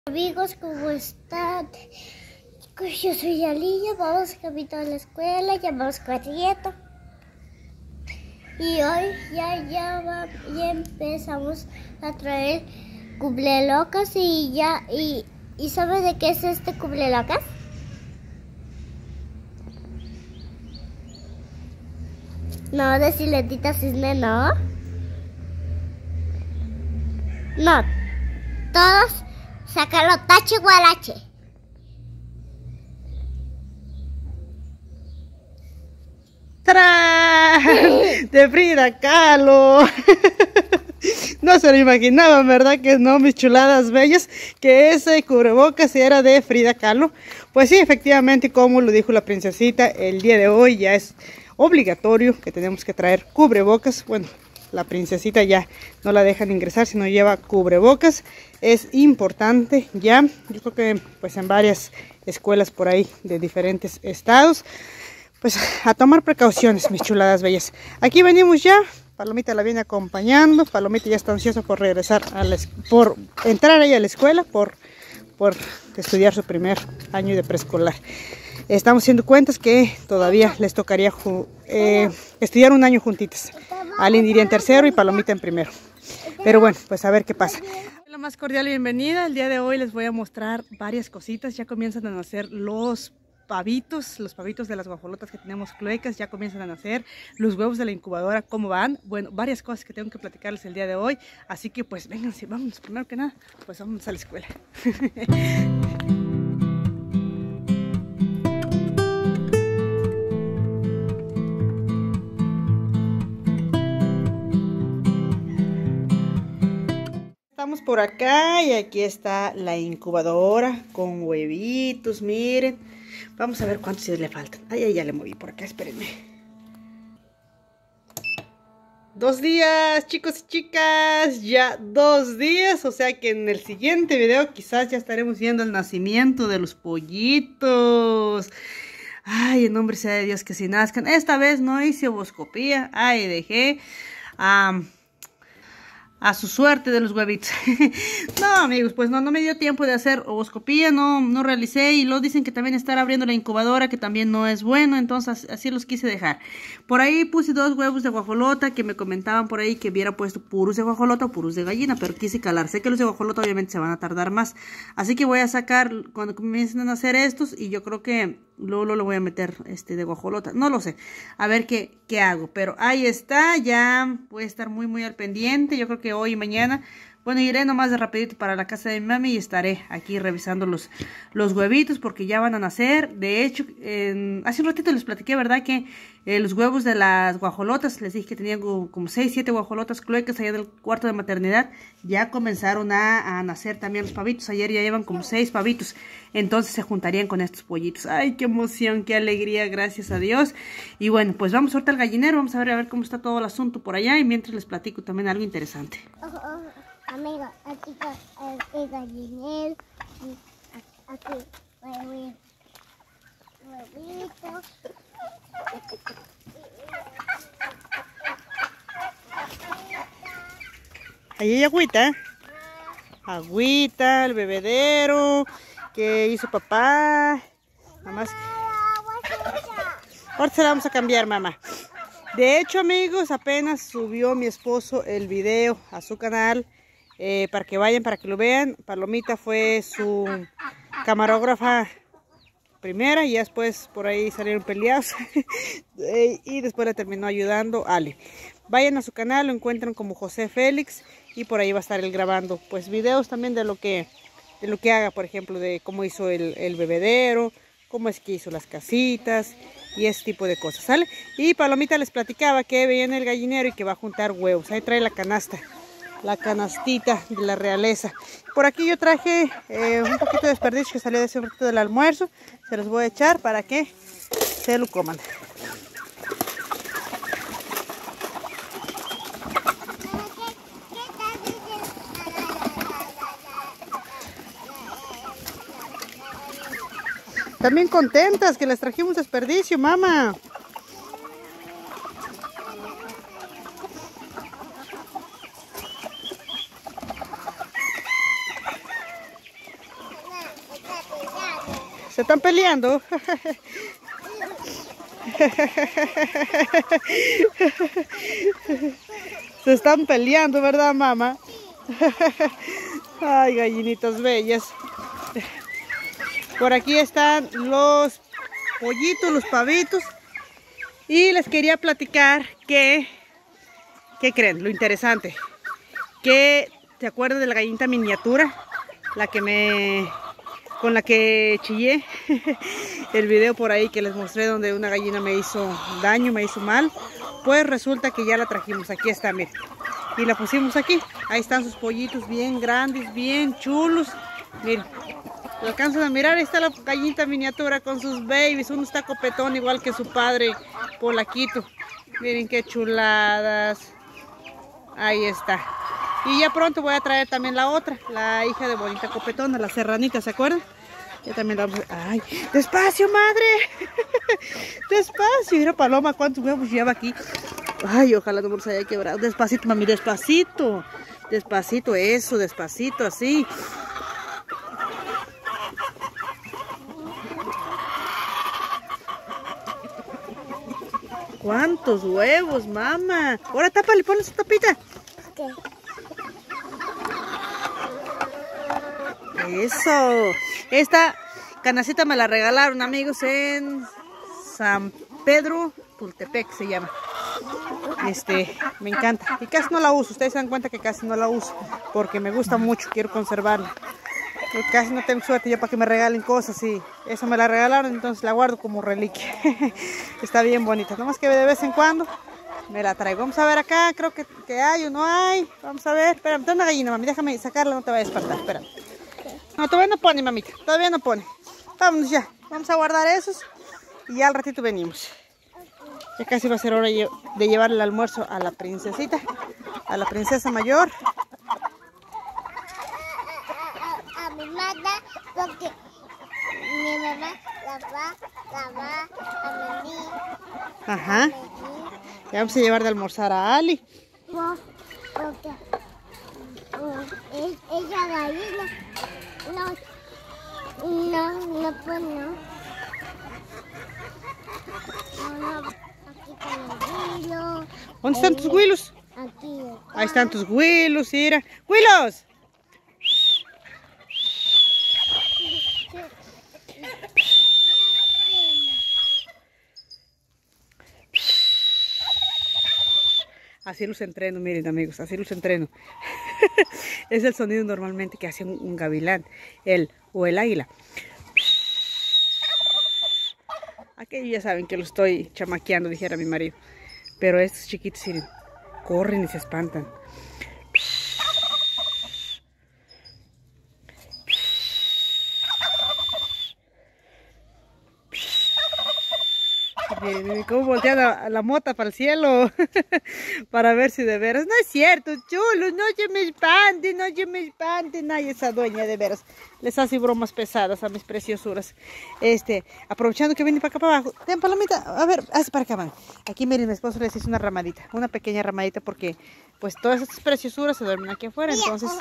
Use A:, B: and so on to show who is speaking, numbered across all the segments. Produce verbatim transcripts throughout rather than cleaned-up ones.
A: Amigos, ¿cómo están? Chicos, yo soy Alilla, vamos camino a la escuela, llamamos cuatrieto. Y hoy ya, ya, va, ya empezamos a traer cublelocas y ya, y, ¿y sabes de qué es este cublelocas? No, de Siletita Cisne, no. No, todos sácalo tache guarache.
B: ¡Tarán! De Frida Kahlo. No se lo imaginaban, ¿verdad? Que no, mis chuladas bellas, que ese cubrebocas era de Frida Kahlo. Pues sí, efectivamente, como lo dijo la princesita, el día de hoy ya es obligatorio que tenemos que traer cubrebocas. Bueno, la princesita ya no la dejan ingresar si no lleva cubrebocas. Es importante ya, yo creo que pues en varias escuelas por ahí de diferentes estados, pues a tomar precauciones, mis chuladas bellas. Aquí venimos ya, Palomita la viene acompañando. Palomita ya está ansiosa por regresar, a la, por entrar ahí a la escuela, por, por estudiar su primer año de preescolar. Estamos haciendo cuentas que todavía les tocaría eh, estudiar un año juntitas. Aline iría en tercero y Palomita en primero. Pero bueno, pues a ver qué pasa. La más cordial bienvenida. El día de hoy les voy a mostrar varias cositas. Ya comienzan a nacer los pavitos, los pavitos de las guajolotas que tenemos cloacas, ya comienzan a nacer. Los huevos de la incubadora, ¿cómo van? Bueno, varias cosas que tengo que platicarles el día de hoy. Así que pues vénganse, vamos, primero que nada, pues vamos a la escuela. Estamos por acá y aquí está la incubadora con huevitos, miren. Vamos a ver cuántos días le faltan. Ay, ay, ya le moví por acá, espérenme. Dos días, chicos y chicas, ya dos días, o sea que en el siguiente video quizás ya estaremos viendo el nacimiento de los pollitos. Ay, en nombre sea de Dios que si nazcan. Esta vez no hice ovoscopía, ay, dejé um, a su suerte de los huevitos. No, amigos, pues no, no me dio tiempo de hacer ovoscopía, no, no realicé. Y luego dicen que también estar abriendo la incubadora, que también no es bueno, entonces así los quise dejar. Por ahí puse dos huevos de guajolota, que me comentaban por ahí que hubiera puesto puros de guajolota o puros de gallina, pero quise calar. Sé que los de guajolota obviamente se van a tardar más, así que voy a sacar cuando comiencen a hacer estos, y yo creo que luego lo voy a meter este de guajolota, no lo sé, a ver qué, qué hago, pero ahí está, ya voy a estar muy muy al pendiente. Yo creo que hoy y mañana, bueno, iré nomás de rapidito para la casa de mi mami y estaré aquí revisando los, los huevitos porque ya van a nacer. De hecho, eh, hace un ratito les platiqué, ¿verdad? Que eh, los huevos de las guajolotas, les dije que tenían como seis, siete guajolotas cloacas allá del cuarto de maternidad, ya comenzaron a, a nacer también los pavitos. Ayer ya llevan como seis pavitos, entonces se juntarían con estos pollitos. ¡Ay, qué emoción, qué alegría, gracias a Dios! Y bueno, pues vamos ahorita al gallinero, vamos a ver, a ver cómo está todo el asunto por allá, y mientras les platico también algo interesante.
A: Ojo, ojo, amiga, aquí está el, el gallinero, aquí huevitos, huevitos.
B: Ahí hay agüita, agüita, el bebedero que hizo papá. Mamá, ahora se la vamos a cambiar, mamá. De hecho, amigos, apenas subió mi esposo el video a su canal, eh, para que vayan, para que lo vean. Palomita fue su camarógrafa primera y después por ahí salieron peleados y después le terminó ayudando Ale. Vayan a su canal, lo encuentran como José Félix y por ahí va a estar él grabando pues videos también de lo que, de lo que haga, por ejemplo, de cómo hizo el, el bebedero, cómo es que hizo las casitas y ese tipo de cosas, ¿sale? Y Palomita les platicaba que viene el gallinero y que va a juntar huevos. Ahí trae la canasta, la canastita de la realeza. Por aquí yo traje eh, un poquito de desperdicio que salió de ese ratito del almuerzo. Se los voy a echar para que se lo coman. También contentas que les trajimos desperdicio, mamá. Se están peleando. Se están peleando, ¿verdad, mamá? Ay, gallinitas bellas. Por aquí están los pollitos, los pavitos. Y les quería platicar que, ¿qué creen? Lo interesante. Que, ¿te acuerdas de la gallinita miniatura? La que me... con la que chillé. El video por ahí que les mostré donde una gallina me hizo daño, me hizo mal. Pues resulta que ya la trajimos. Aquí está, miren. Y la pusimos aquí. Ahí están sus pollitos bien grandes, bien chulos. Miren. Lo alcanzan a mirar, ahí está la gallinita miniatura con sus babies. Uno está copetón igual que su padre polaquito. Miren qué chuladas. Ahí está. Y ya pronto voy a traer también la otra, la hija de bonita copetona, la serranita, ¿se acuerdan? Ya también la vamos a... ¡Ay! ¡Despacio, madre! ¡Despacio! Mira, Paloma, cuántos huevos lleva aquí. Ay, ojalá no me los haya quebrado. Despacito, mami, despacito. Despacito, eso, despacito, así. ¿Cuántos huevos, mamá? Ahora tápale, ponle su tapita.
A: ¿Qué?
B: Eso. Esta canacita me la regalaron, amigos, en San Pedro Tultepec se llama. Este, me encanta. Y casi no la uso. Ustedes se dan cuenta que casi no la uso. Porque me gusta mucho, quiero conservarla. Yo casi no tengo suerte ya para que me regalen cosas y eso me la regalaron, entonces la guardo como reliquia. Está bien bonita, nomás que de vez en cuando me la traigo. Vamos a ver acá, creo que, que hay o no hay. Vamos a ver, espérame, tengo una gallina, mami, déjame sacarla, no te vayas a espantar, espérame. No, todavía no pone, mamita, todavía no pone. Vámonos ya, vamos a guardar esos y ya al ratito venimos. Ya casi va a ser hora de llevarle el almuerzo a la princesita, a la princesa mayor.
A: Mi mamá, porque mi mamá la va, la va a venir.
B: Ajá. Ya vamos a llevar de almorzar a Ali.
A: No, porque uh, ella gallina no, no, no, pues no. No, no, aquí están los huilos.
B: ¿Dónde están tus huilos?
A: Aquí.
B: Ahí están tus huilos, mira. ¡Huilos! Así los entreno, miren amigos, así los entreno. Es el sonido normalmente que hace un, un gavilán, el o el águila. Aquellos ya saben que lo estoy chamaqueando, dijera mi marido. Pero estos chiquitos, miren, corren y se espantan. Miren, miren cómo voltea la, la mota para el cielo. Para ver si de veras. No es cierto, chulos, no se me espanten, no se me espanten. Ay, esa dueña de veras les hace bromas pesadas a mis preciosuras. Este, aprovechando que viene para acá para abajo. Ten, Palomita, a ver, haz para acá, man. Aquí miren, mi esposo les hizo una ramadita, una pequeña ramadita porque pues todas estas preciosuras se duermen aquí afuera, entonces...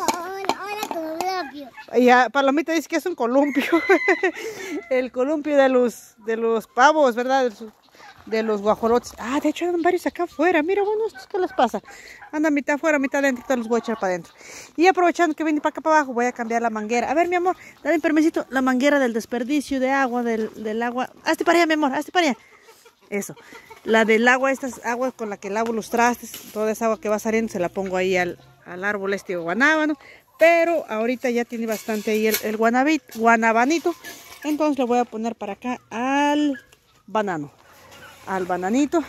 B: Y a Palomita dice que es un columpio. El columpio de los de los pavos, ¿verdad? De los, de los guajolotes. Ah, de hecho andan varios acá afuera. Mira, bueno, ¿estos qué les pasa? Andan mitad afuera, mitad adentro, los voy a echar para adentro. Y aprovechando que vine para acá para abajo, voy a cambiar la manguera. A ver, mi amor, dame permisito. La manguera del desperdicio de agua, del, del agua. Hazte para allá, mi amor, hazte para allá. Eso. La del agua, estas aguas con la que lavo los trastes, toda esa agua que va saliendo, se la pongo ahí al, al árbol este guanábano. Pero ahorita ya tiene bastante ahí el, el guanabit, guanabanito. Entonces le voy a poner para acá al banano. Al bananito.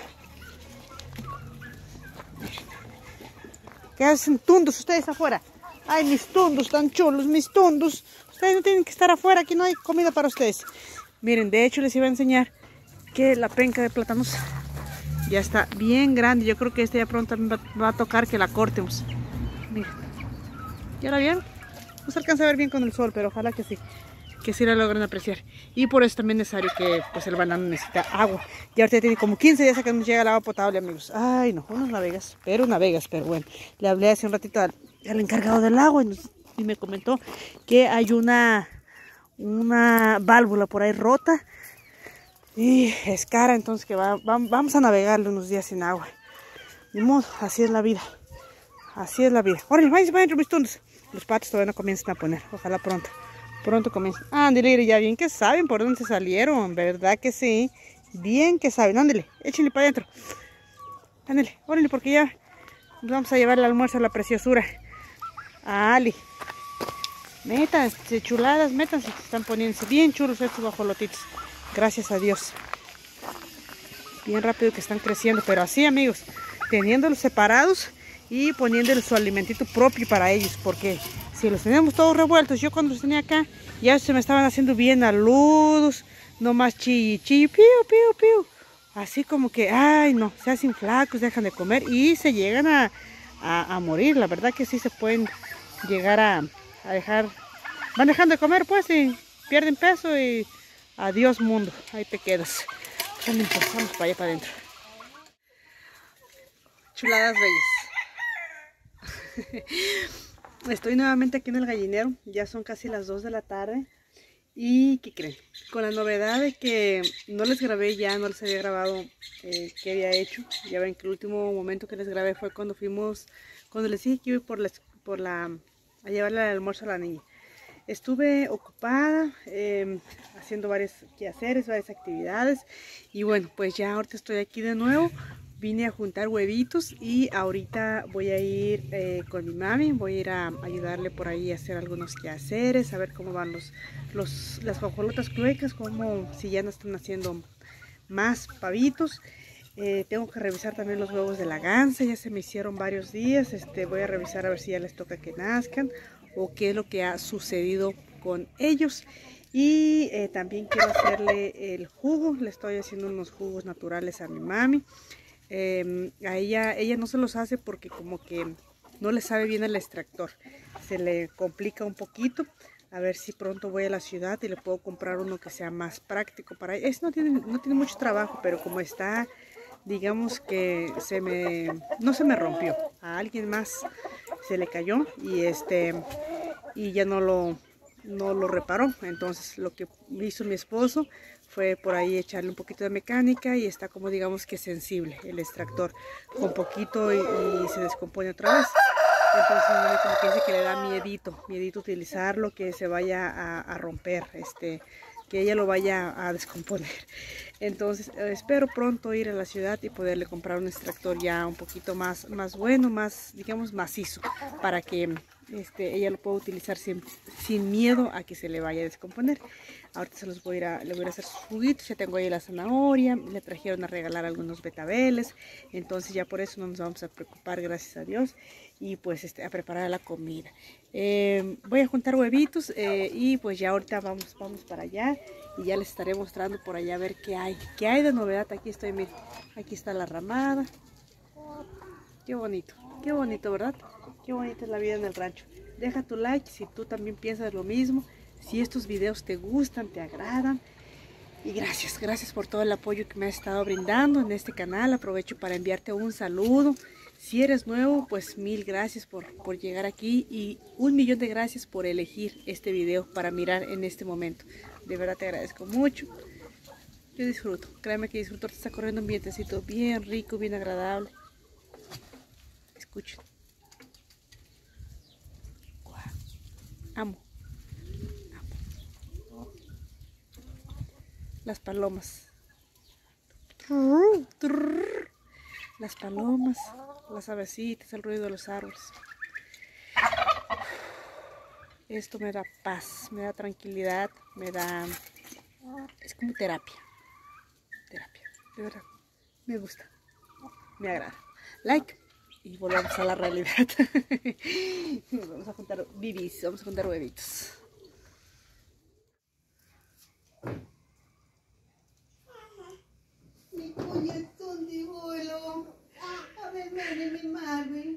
B: ¿Qué hacen tundos ustedes afuera? Ay, mis tundos tan chulos, mis tundos. Ustedes no tienen que estar afuera, aquí no hay comida para ustedes. Miren, de hecho les iba a enseñar que la penca de plátanos ya está bien grande. Yo creo que este ya pronto va, va a tocar que la cortemos. Miren. ¿Ya la vieron? No se alcanza a ver bien con el sol, pero ojalá que sí, que sí la logren apreciar. Y por eso también es necesario que pues el banano necesita agua. Y ahorita tiene como quince días a que nos llega el agua potable, amigos. Ay, no, unos navegas, pero navegas, pero bueno. Le hablé hace un ratito al, al encargado del agua y, nos, y me comentó que hay una, una válvula por ahí rota. Y es cara, entonces que va, va, vamos a navegarle unos días sin agua. Ni modo, así es la vida. Así es la vida. Órale, váyanse para adentro, mis tontos. Los patos todavía no comienzan a poner. Ojalá pronto. Pronto comiencen. Ándale, ya bien que saben por dónde se salieron. ¿Verdad que sí? Bien que saben. Ándale, échenle para adentro. Ándale, órale, porque ya vamos a llevar el almuerzo a la preciosura. A Ali. Métanse, chuladas, métanse. Están poniéndose bien chulos estos guajolotitos. Gracias a Dios. Bien rápido que están creciendo. Pero así, amigos, teniéndolos separados y poniéndoles su alimentito propio para ellos. Porque si los tenemos todos revueltos, yo cuando los tenía acá, ya se me estaban haciendo bien aludos. Nomás chilli, chilli, piu, piu, piu. Así como que, ay no, se hacen flacos, dejan de comer y se llegan a, a, a morir. La verdad que sí se pueden llegar a, a dejar, van dejando de comer pues y pierden peso y adiós mundo, ahí te quedas. Vamos para allá para adentro. Chuladas bellas. Estoy nuevamente aquí en el gallinero, ya son casi las dos de la tarde. ¿Y qué creen? Con la novedad de que no les grabé ya, no les había grabado eh, qué había hecho. Ya ven que el último momento que les grabé fue cuando fuimos, cuando les dije que iba por la, por la, a llevarle el almuerzo a la niña. Estuve ocupada eh, haciendo varios quehaceres, varias actividades. Y bueno, pues ya ahorita estoy aquí de nuevo. Vine a juntar huevitos y ahorita voy a ir eh, con mi mami, voy a ir a ayudarle por ahí a hacer algunos quehaceres, a ver cómo van los, los, las guajolotas cluecas, como si ya no están haciendo más pavitos. Eh, tengo que revisar también los huevos de la gansa, ya se me hicieron varios días, este, voy a revisar a ver si ya les toca que nazcan o qué es lo que ha sucedido con ellos. Y eh, también quiero hacerle el jugo, le estoy haciendo unos jugos naturales a mi mami. Eh, a ella, ella no se los hace porque como que no le sabe bien el extractor, se le complica un poquito. A ver si pronto voy a la ciudad y le puedo comprar uno que sea más práctico para ella. Este no tiene, no tiene mucho trabajo, pero como está, digamos que se me, no se me rompió, a alguien más se le cayó y este y ya no lo, no lo reparó. Entonces lo que hizo mi esposo fue por ahí echarle un poquito de mecánica y está como digamos que sensible el extractor, con poquito y, y se descompone otra vez. Entonces como que dice que le da miedito, miedito utilizarlo, que se vaya a, a romper, este, que ella lo vaya a descomponer. Entonces eh, espero pronto ir a la ciudad y poderle comprar un extractor ya un poquito más, más bueno, más digamos macizo, para que este, ella lo pueda utilizar sin, sin miedo a que se le vaya a descomponer. Ahorita se los voy a ir a, le voy a ir a hacer sus juguitos. Ya tengo ahí la zanahoria, le trajeron a regalar algunos betabeles, entonces ya por eso no nos vamos a preocupar, gracias a Dios. Y pues este, a preparar la comida. Eh, voy a juntar huevitos eh, y pues ya ahorita vamos, vamos para allá y ya les estaré mostrando por allá a ver qué hay, qué hay de novedad. Aquí estoy, miren, aquí está la ramada. Qué bonito, qué bonito, ¿verdad? Qué bonita es la vida en el rancho. Deja tu like si tú también piensas lo mismo, si estos videos te gustan, te agradan. Y gracias, gracias por todo el apoyo que me has estado brindando en este canal. Aprovecho para enviarte un saludo. Si eres nuevo, pues mil gracias por, por llegar aquí y un millón de gracias por elegir este video para mirar en este momento. De verdad te agradezco mucho. Yo disfruto, créeme que disfruto. Está corriendo un vientecito bien rico, bien agradable. Escuchen. Amo. Amo. Las palomas. Las palomas, las avecitas, el ruido de los árboles. Esto me da paz, me da tranquilidad, me da... es como terapia. Terapia, de verdad. Me gusta, me agrada. Like y volvamos a la realidad. Vamos a juntar bibis, vamos a juntar huevitos.
C: Mi corazón de oro. A ver, ven, mi madre.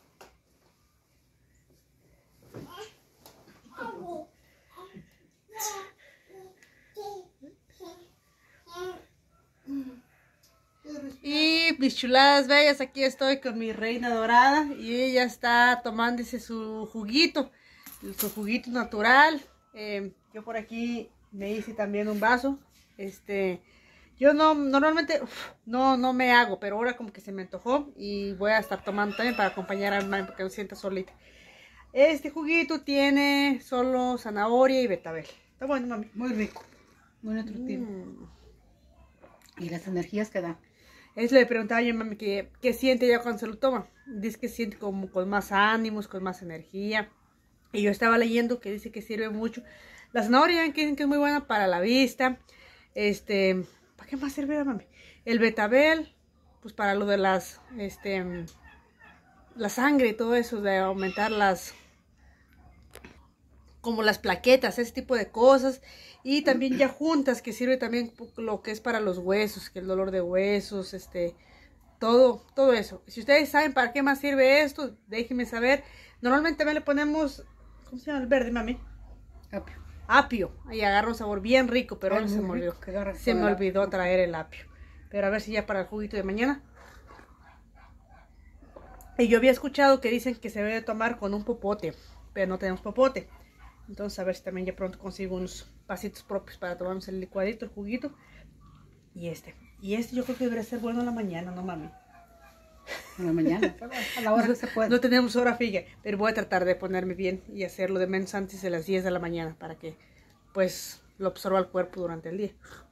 B: Y mis chuladas bellas, aquí estoy con mi reina dorada y ella está tomándose su juguito, su juguito natural. Eh, yo por aquí me hice también un vaso. Este, yo no, normalmente uf, no, no me hago, pero ahora como que se me antojó y voy a estar tomando también para acompañar a mi mami porque me siento solita. Este juguito tiene solo zanahoria y betabel. Está bueno, mami.
C: Muy rico, muy nutritivo.
B: Mm.
C: Y las energías que da.
B: Es le preguntaba yo a mi mami que, que siente ella cuando se lo toma. Dice que siente como con más ánimos, con más energía. Y yo estaba leyendo que dice que sirve mucho. La zanahoria que dicen que es muy buena para la vista. Este, ¿para qué más sirve, mami? El betabel, pues para lo de las, este, la sangre y todo eso, de aumentar las, como las plaquetas, ese tipo de cosas. Y también ya juntas, que sirve también lo que es para los huesos, que el dolor de huesos, este, todo, todo eso. Si ustedes saben para qué más sirve esto, déjenme saber. Normalmente también le ponemos, ¿cómo se llama el verde, mami?
C: Apio.
B: Apio. Ahí agarra un sabor bien rico, pero ahora se me olvidó. Se me olvidó traer el apio. Pero a ver si ya para el juguito de mañana. Y yo había escuchado que dicen que se debe de tomar con un popote, pero no tenemos popote. Entonces a ver si también ya pronto consigo unos pasitos propios para tomarnos el licuadito, el juguito. Y este. Y este yo creo que debería ser bueno en la mañana, ¿no, mami?
C: En la mañana, a la hora que se puede.
B: No tenemos hora fija, pero voy a tratar de ponerme bien y hacerlo de menos antes de las diez de la mañana para que pues lo absorba el cuerpo durante el día.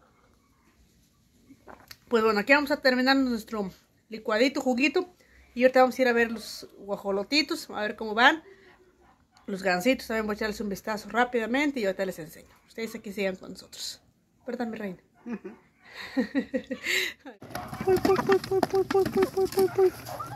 B: Pues bueno, aquí vamos a terminar nuestro licuadito, juguito. Y ahorita vamos a ir a ver los guajolotitos, a ver cómo van. Los gansitos también voy a echarles un vistazo rápidamente y ahorita les enseño. Ustedes aquí sigan con nosotros. ¿Verdad, mi reina? Uh-huh. Puy, puy, puy, puy, puy, puy, puy, puy, puy, puy.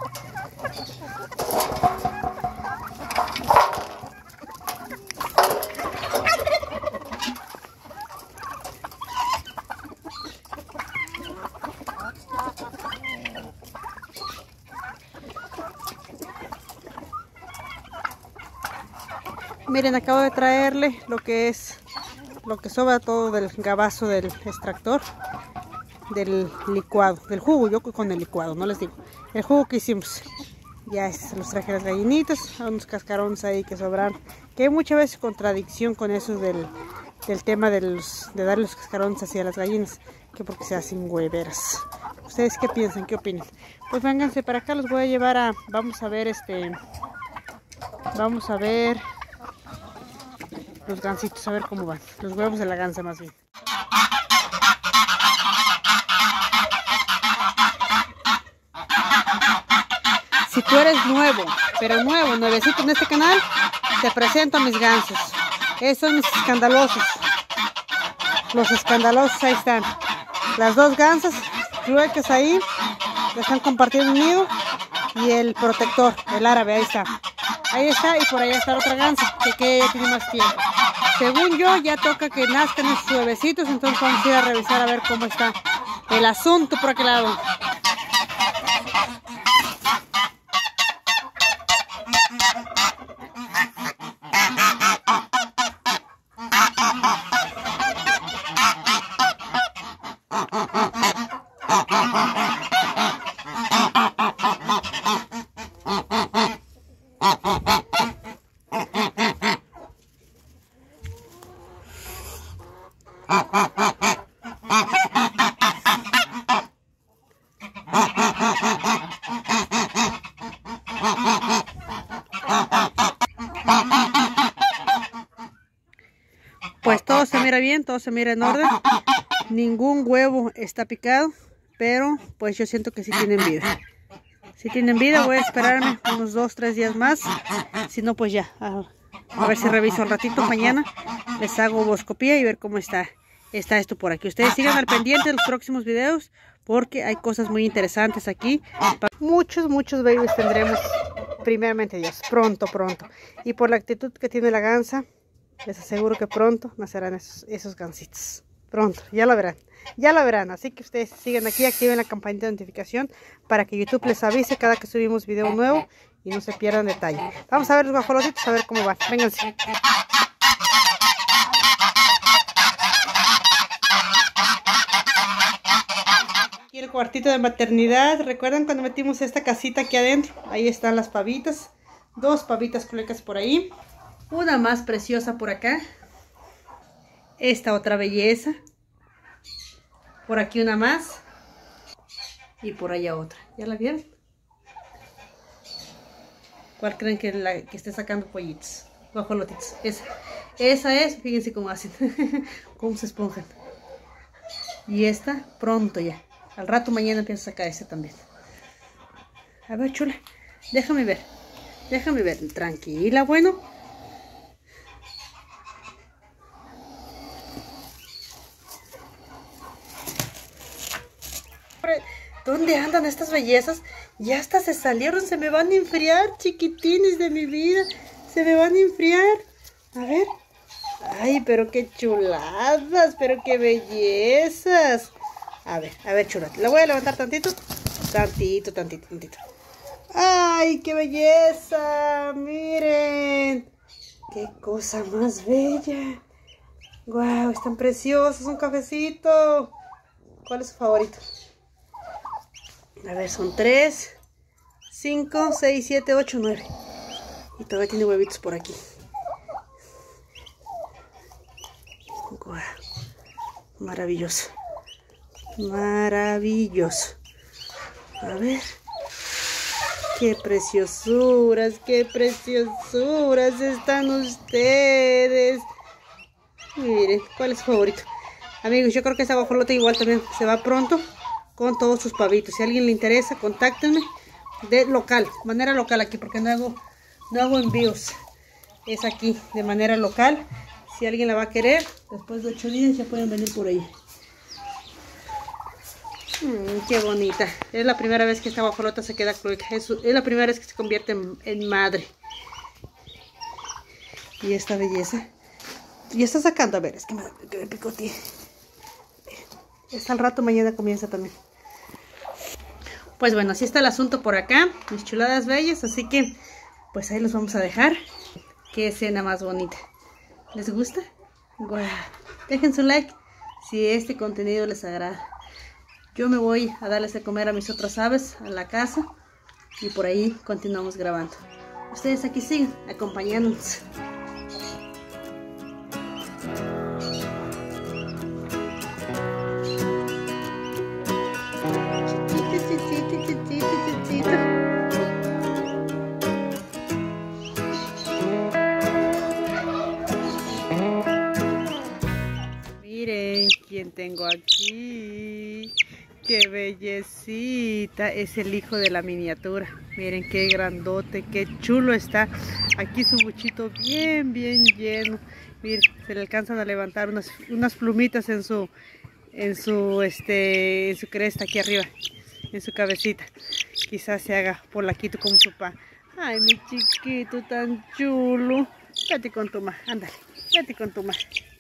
B: Miren, acabo de traerle lo que es lo que sobra todo del gabazo del extractor, del licuado, del jugo, yo con el licuado, no les digo, el jugo que hicimos. Ya se los traje a las gallinitas, a unos cascarones ahí que sobraron, que hay muchas veces contradicción con eso del, del tema de, los, de darle los cascarones así a las gallinas, que porque se hacen hueveras. ¿Ustedes qué piensan? ¿Qué opinan? Pues vénganse para acá, los voy a llevar a, vamos a ver este, vamos a ver los gansitos, a ver cómo van, los huevos de la gansa más bien. Si tú eres nuevo, pero nuevo, nuevecito en este canal, te presento a mis gansos. Esos son mis escandalosos. Los escandalosos ahí están. Las dos gansas, ruecas ahí, están compartiendo un nido. Y el protector, el árabe, ahí está. Ahí está, y por allá está otra gansa, que, que ya tiene más tiempo. Según yo, ya toca que nazcan esos huevecitos, entonces vamos a ir a revisar a ver cómo está el asunto por aquel lado. Pues todo se mira bien, todo se mira en orden. Ningún huevo está picado, pero pues yo siento que sí tienen vida. Si tienen vida, voy a esperarme unos dos, tres días más. Si no, pues ya, a, a ver si reviso al ratito mañana. Les hago ovoscopía y ver cómo está, está esto por aquí. Ustedes sigan al pendiente de los próximos videos, porque hay cosas muy interesantes aquí. Muchos, muchos babies tendremos, primeramente Dios, pronto, pronto. Y por la actitud que tiene la gansa, les aseguro que pronto nacerán esos, esos gansitos. Pronto, ya lo verán, ya lo verán. Así que ustedes sigan aquí, activen la campanita de notificación para que YouTube les avise cada que subimos video nuevo y no se pierdan detalle. Vamos a ver los guajolotitos, a ver cómo van. Vénganse. Aquí el cuartito de maternidad. ¿Recuerdan cuando metimos esta casita aquí adentro? Ahí están las pavitas. Dos pavitas culecas por ahí. Una más preciosa por acá. esta otra belleza. Por aquí una más. Y por allá otra. ¿Ya la vieron? ¿Cuál creen que, la, que esté sacando pollitos? Guajolotitos. Esa. Esa es. Fíjense cómo hacen. Cómo se esponjan. Y esta pronto ya. Al rato mañana empiezo a sacar ese también. A ver, chula. Déjame ver. Déjame ver. Tranquila, bueno. ¿Dónde andan estas bellezas? Ya hasta se salieron. Se me van a enfriar, chiquitines de mi vida. Se me van a enfriar. A ver. Ay, pero qué chuladas. Pero qué bellezas. A ver, a ver, chula. La voy a levantar tantito. Tantito, tantito, tantito. ¡Ay, qué belleza! Miren. ¡Qué cosa más bella! ¡Guau! Están preciosos. Un cafecito. ¿Cuál es su favorito? A ver, son tres, cinco, seis, siete, ocho, nueve. Y todavía tiene huevitos por aquí. ¡Guau! Maravilloso. Maravilloso. A ver. ¡Qué preciosuras! ¡Qué preciosuras están ustedes! Miren, ¿cuál es su favorito? Amigos, yo creo que esta guajolota igual también se va pronto con todos sus pavitos. Si a alguien le interesa, contáctenme de local, manera local aquí, porque no hago, no hago envíos. Es aquí, de manera local. Si alguien la va a querer, después de ocho días ya pueden venir por ahí. Mm, qué bonita. Es la primera vez que esta guajolota se queda cloaca. Es, es la primera vez que se convierte en, en madre. Y esta belleza. Y está sacando, a ver, es que me, que me picoteé. Está al rato, mañana comienza también. Pues bueno, así está el asunto por acá, mis chuladas bellas. Así que, pues ahí los vamos a dejar. Qué escena más bonita. ¿Les gusta? Wow. Dejen su like si este contenido les agrada. Yo me voy a darles de comer a mis otras aves a la casa. Y por ahí continuamos grabando. Ustedes aquí siguen acompañándonos. Miren quién tengo aquí. Qué bellecita. Es el hijo de la miniatura. Miren qué grandote, qué chulo está. Aquí su buchito bien, bien lleno. Miren, se le alcanzan a levantar unas, unas plumitas en su, en su, este, en su cresta aquí arriba, en su cabecita. Quizás se haga polaquito como su papá. Ay, mi chiquito tan chulo. Vete con tu mamá, ándale, vete con tu mamá.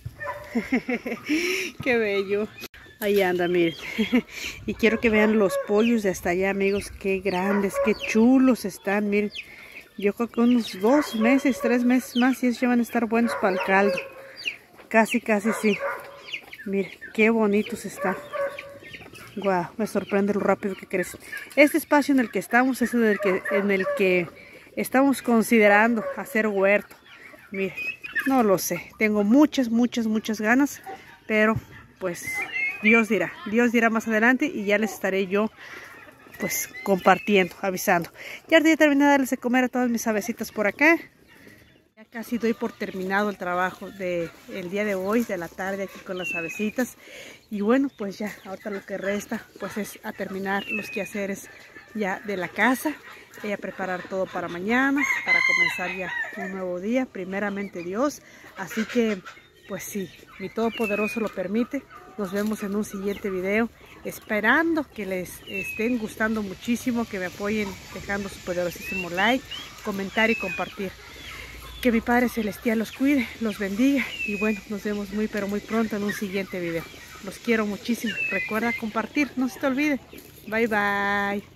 B: Qué bello. Ahí anda, miren. Y quiero que vean los pollos de hasta allá, amigos. Qué grandes, qué chulos están, miren. Yo creo que unos dos meses, tres meses más y ellos ya van a estar buenos para el caldo. Casi, casi sí. Miren, qué bonitos están. Guau, me sorprende lo rápido que crecen. Este espacio en el que estamos es en el que, en el que estamos considerando hacer huerto. Miren, no lo sé. Tengo muchas, muchas, muchas ganas. Pero, pues, Dios dirá. Dios dirá más adelante y ya les estaré yo, pues, compartiendo, avisando. Ya he terminado de darles de comer a todas mis avecitas por acá. Ya casi doy por terminado el trabajo del día de hoy, de la tarde aquí con las avecitas. Y bueno, pues ya, ahorita lo que resta, pues es a terminar los quehaceres ya de la casa. Y a preparar todo para mañana, para comenzar ya un nuevo día, primeramente Dios. Así que, pues sí, mi Todopoderoso lo permite. Nos vemos en un siguiente video, esperando que les estén gustando muchísimo, que me apoyen dejando su poderosísimo like, comentar y compartir. Que mi Padre Celestial los cuide, los bendiga y bueno, nos vemos muy pero muy pronto en un siguiente video. Los quiero muchísimo. Recuerda compartir, no se te olvide. Bye bye.